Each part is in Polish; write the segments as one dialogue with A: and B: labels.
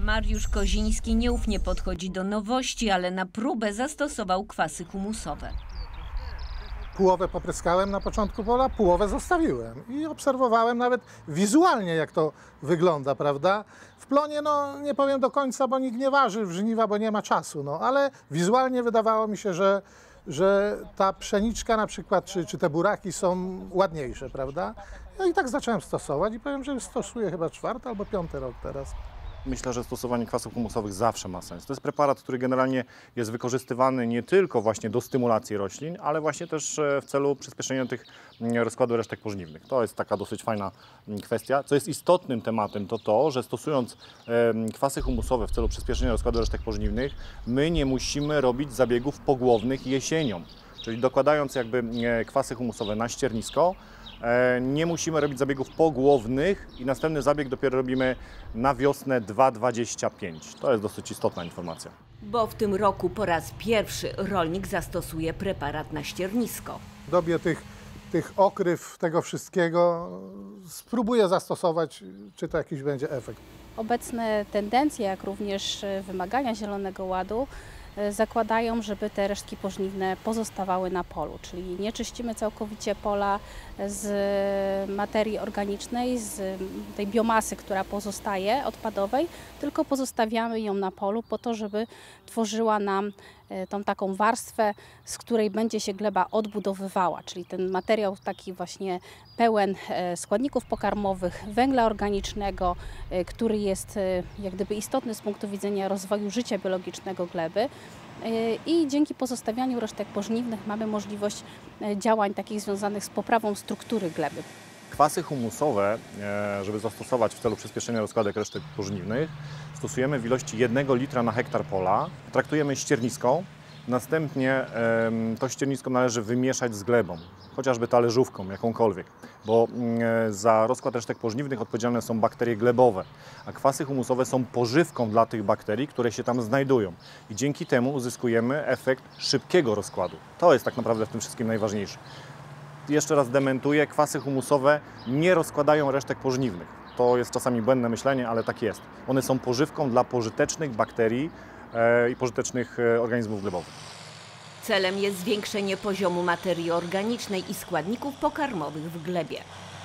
A: Mariusz Koziński nieufnie podchodzi do nowości, ale na próbę zastosował kwasy humusowe.
B: Połowę popryskałem na początku pola, połowę zostawiłem i obserwowałem nawet wizualnie, jak to wygląda, prawda? W plonie, no nie powiem do końca, bo nikt nie waży w żniwa, bo nie ma czasu, no ale wizualnie wydawało mi się, że ta pszeniczka na przykład, czy te buraki są ładniejsze, prawda? No i tak zacząłem stosować i powiem, że stosuję chyba 4. albo 5. rok teraz.
C: Myślę, że stosowanie kwasów humusowych zawsze ma sens. To jest preparat, który generalnie jest wykorzystywany nie tylko właśnie do stymulacji roślin, ale właśnie też w celu przyspieszenia tych rozkładu resztek pożniwnych. To jest taka dosyć fajna kwestia. Co jest istotnym tematem, to, że stosując kwasy humusowe w celu przyspieszenia rozkładu resztek pożniwnych, my nie musimy robić zabiegów pogłownych jesienią. Czyli dokładając jakby kwasy humusowe na ściernisko, nie musimy robić zabiegów pogłownych i następny zabieg dopiero robimy na wiosnę 2,25. To jest dosyć istotna informacja.
A: Bo w tym roku po raz pierwszy rolnik zastosuje preparat na ściernisko.
B: W dobie tych okryw, tego wszystkiego spróbuję zastosować, czy to jakiś będzie efekt.
D: Obecne tendencje, jak również wymagania Zielonego Ładu zakładają, żeby te resztki pożniwne pozostawały na polu, czyli nie czyścimy całkowicie pola z materii organicznej, z tej biomasy, która pozostaje odpadowej, tylko pozostawiamy ją na polu po to, żeby tworzyła nam tą taką warstwę, z której będzie się gleba odbudowywała, czyli ten materiał taki właśnie pełen składników pokarmowych, węgla organicznego, który jest jak gdyby istotny z punktu widzenia rozwoju życia biologicznego gleby. I dzięki pozostawianiu resztek pożniwnych mamy możliwość działań takich związanych z poprawą struktury gleby.
C: Kwasy humusowe, żeby zastosować w celu przyspieszenia rozkładu resztek pożniwnych, stosujemy w ilości 1 litra na hektar pola. Traktujemy ściernisko, następnie to ściernisko należy wymieszać z glebą, chociażby talerzówką, jakąkolwiek, bo za rozkład resztek pożniwnych odpowiedzialne są bakterie glebowe, a kwasy humusowe są pożywką dla tych bakterii, które się tam znajdują i dzięki temu uzyskujemy efekt szybkiego rozkładu. To jest tak naprawdę w tym wszystkim najważniejsze. Jeszcze raz dementuję, kwasy humusowe nie rozkładają resztek pożniwnych. To jest czasami błędne myślenie, ale tak jest. One są pożywką dla pożytecznych bakterii i pożytecznych organizmów glebowych.
A: Celem jest zwiększenie poziomu materii organicznej i składników pokarmowych w glebie.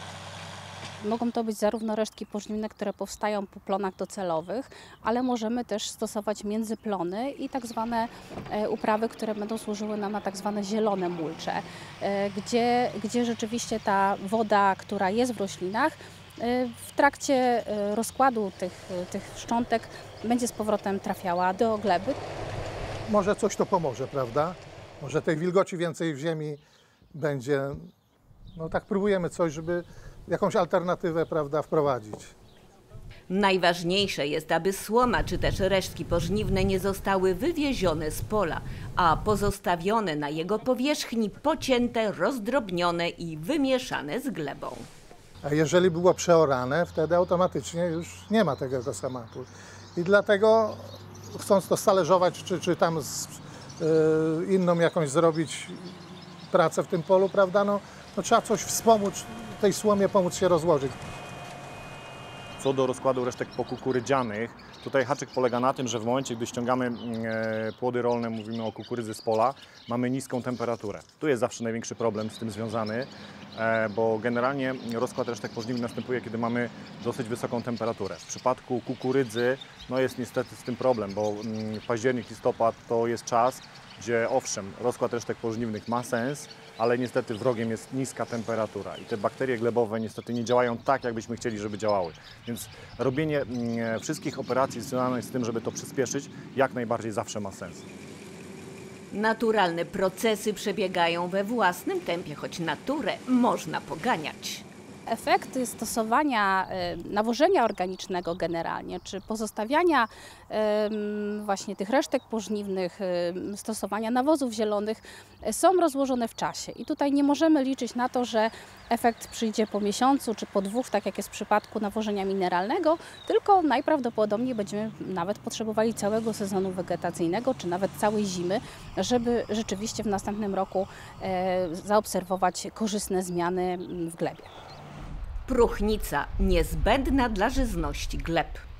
D: Mogą to być zarówno resztki pożniwne, które powstają po plonach docelowych, ale możemy też stosować międzyplony i tak zwane uprawy, które będą służyły nam na tak zwane zielone mulcze, gdzie rzeczywiście ta woda, która jest w roślinach, w trakcie rozkładu tych szczątek będzie z powrotem trafiała do gleby.
B: Może coś to pomoże, prawda? Może tej wilgoci więcej w ziemi będzie. No tak próbujemy coś, żeby jakąś alternatywę, prawda, wprowadzić.
A: Najważniejsze jest, aby słoma czy też resztki pożniwne nie zostały wywiezione z pola, a pozostawione na jego powierzchni pocięte, rozdrobnione i wymieszane z glebą.
B: A jeżeli było przeorane, wtedy automatycznie już nie ma tego ekoschematu. I dlatego, chcąc to stalerzować, czy tam inną jakąś zrobić pracę w tym polu, prawda, no trzeba coś wspomóc, tej słomie pomóc się rozłożyć.
C: Co do rozkładu resztek pokukurydzianych, tutaj haczyk polega na tym, że w momencie, gdy ściągamy płody rolne, mówimy o kukurydzy z pola, mamy niską temperaturę. Tu jest zawsze największy problem z tym związany, bo generalnie rozkład resztek pożniwnych następuje, kiedy mamy dosyć wysoką temperaturę. W przypadku kukurydzy no jest niestety z tym problem, bo październik, listopad to jest czas, gdzie owszem, rozkład resztek pożniwnych ma sens, ale niestety wrogiem jest niska temperatura i te bakterie glebowe niestety nie działają tak, jakbyśmy chcieli, żeby działały. Więc robienie wszystkich operacji związanych z tym, żeby to przyspieszyć, jak najbardziej zawsze ma sens.
A: Naturalne procesy przebiegają we własnym tempie, choć naturę można poganiać.
D: Efekty stosowania nawożenia organicznego generalnie, czy pozostawiania właśnie tych resztek pożniwnych, stosowania nawozów zielonych są rozłożone w czasie. I tutaj nie możemy liczyć na to, że efekt przyjdzie po miesiącu czy po 2, tak jak jest w przypadku nawożenia mineralnego, tylko najprawdopodobniej będziemy nawet potrzebowali całego sezonu wegetacyjnego, czy nawet całej zimy, żeby rzeczywiście w następnym roku zaobserwować korzystne zmiany w glebie.
A: Próchnica niezbędna dla żyzności gleb.